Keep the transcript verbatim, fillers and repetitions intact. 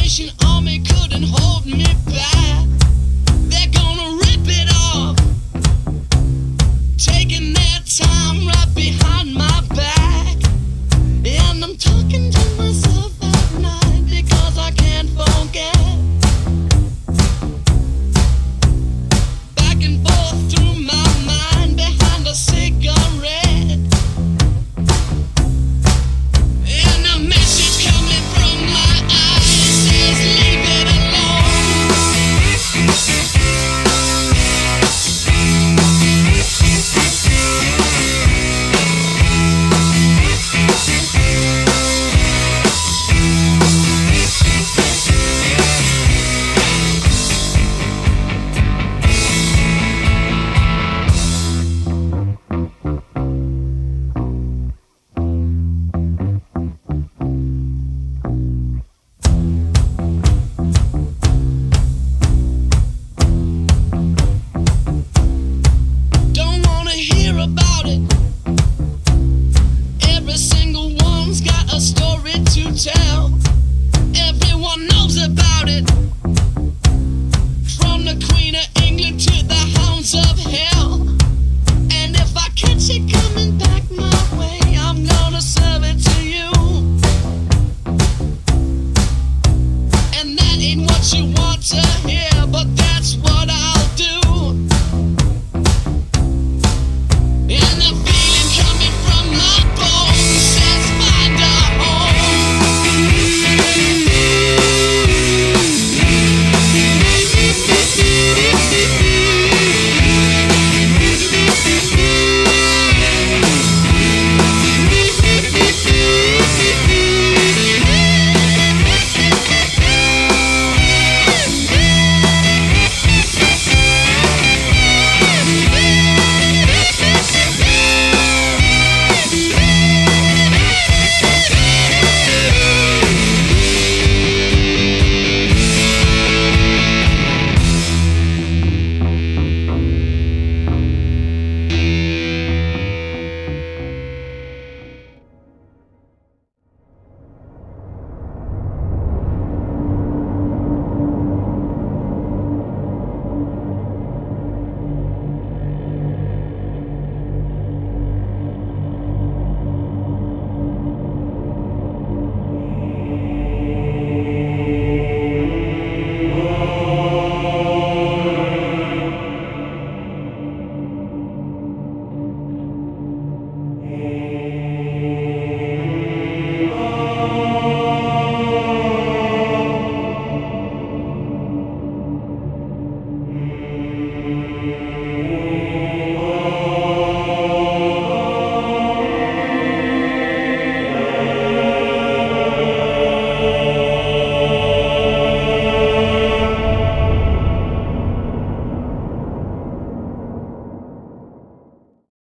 Salvation Army couldn't hold me back. They're gonna rip it off, taking their time right behind my back. And I'm talking to myself at night because I can't forget. Back and forth through my mind behind a cigarette. And a message coming from my eyes says leave it alone. Don't wanna hear about it. Every single one's got a story to tell. Everyone knows about it. From the Queen of England to the hounds of hell. And if I catch it coming back my way, I'm gonna serve it to you. And that ain't what you want to hear, but that's what I'll